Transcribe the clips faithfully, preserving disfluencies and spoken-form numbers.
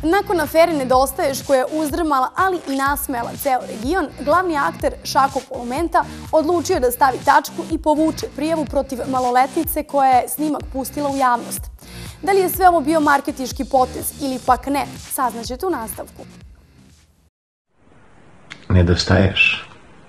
Nakon afere Nedostaješ koja je uzdrmala, ali i nasmejala ceo region, glavni akter Šako Polumenta odlučio da stavi tačku i povuče prijavu protiv maloletnice koja je snimak pustila u javnost. Da li je sve ovo bio marketinški potez ili pak ne, saznaćete u nastavku. Nedostaješ.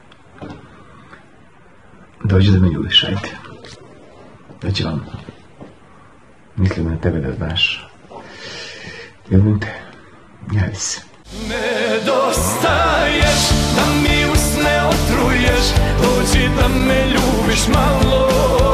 Dođi da me ljubiš, ajde. Dođi vam. Mislim na tebe da znaš. Ljubim te. Javi se. Nedostaješ, da mi usne otruješ, dođi da me ljubiš malo.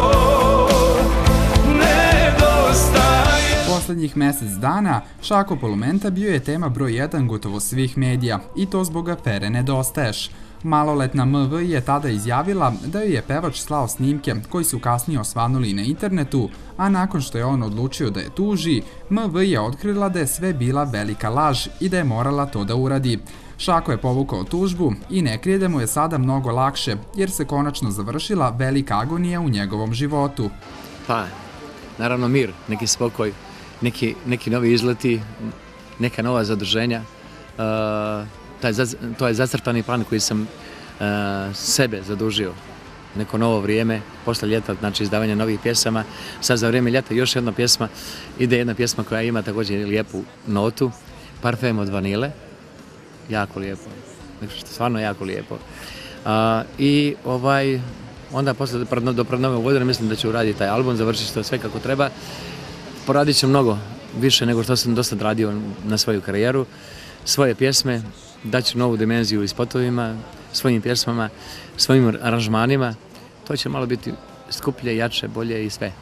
Nedostaješ. Poslednjih mesec dana Šako Polumenta bio je tema broj jedan gotovo svih medija i to zbog afere Nedostaješ. Maloletna M V je tada izjavila da joj je pevač slao snimke koji su kasnije osvanuli na internetu, a nakon što je on odlučio da je tuži, M V je otkrila da je sve bila velika laž i da je morala to da uradi. Šako je povukao tužbu i ne krije da mu je sada mnogo lakše, jer se konačno završila velika agonija u njegovom životu. Pa, naravno mir, neki spokoj, neki, neki novi izleti, neka nova zaduženja. Uh... To je zacrtani plan koji sam sebe zadužio. Neko novo vrijeme, posle ljeta, znači izdavanje novih pjesama. Sad za vrijeme ljeta još jedna pjesma, ide jedna pjesma koja ima također lijepu notu, Parfem od vanile, jako lijepo, stvarno jako lijepo. I ovaj, onda posle do pred nove godine mislim da ću uraditi taj album, završiti to sve kako treba. Poradit ću mnogo više nego što sam dosad radio na svoju karijeru, svoje pjesme, daću novu dimenziju i spotovima, svojim pjesmama, svojim aranžmanima. To će malo biti skuplje, jače, bolje i sve.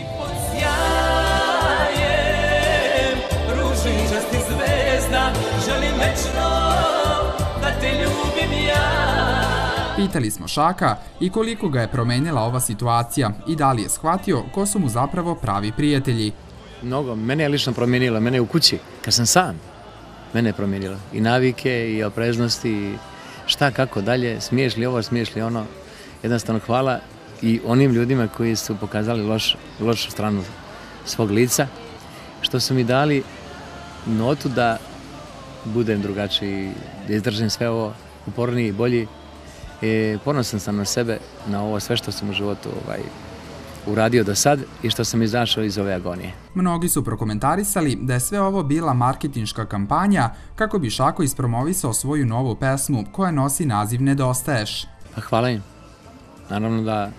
Pitali smo Šaka i koliko ga je promenila ova situacija i da li je shvatio ko su mu zapravo pravi prijatelji. Mnogo, mene je lično promijenila, mene je u kući, kad sam sam. Mene je promijenilo. I navike, i opreznosti, i šta, kako dalje, smiješ li ovo, smiješ li ono. Jednostavno hvala i onim ljudima koji su pokazali loš, lošu stranu svog lica, što su mi dali notu da budem drugačiji, da izdržim sve ovo uporniji i bolji. E, ponosan sam na sebe, na ovo sve što sam u životu ovaj, uradio do sad i što sam izašao iz ove agonije. Mnogi su prokomentarisali da je sve ovo bila marketinška kampanja kako bi Šako ispromovisao svoju novu pesmu koja nosi naziv Nedostaješ. Hvala im. Naravno da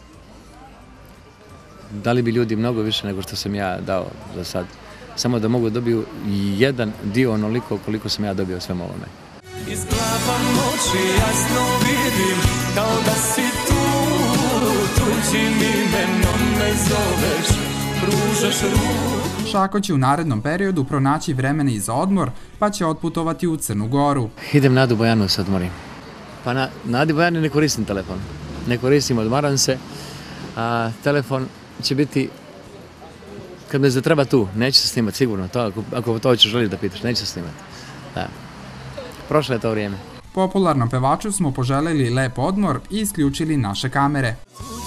dali bi ljudi mnogo više nego što sam ja dao za sad. Samo da mogu dobiju jedan dio onoliko koliko sam ja dobio svem ovome. Izglavam oči, jasno vidim kao da si tu. Tuđim imenom me zoveš, pružaš ruku. Šako će u narednom periodu pronaći vremena i za odmor, pa će otputovati u Crnu Goru. Idem na Adu Bojanu se odmorim. Pa na, na Adi Bojani ne koristim telefon. Ne koristim, odmaram se. A telefon će biti, kad me zatreba tu, neće se snimati sigurno. To, ako, ako to ćeš želiš da pitaš, neće se snimati. Da. Prošlo je to vrijeme. Popularnom pevaču smo poželeli lep odmor i isključili naše kamere.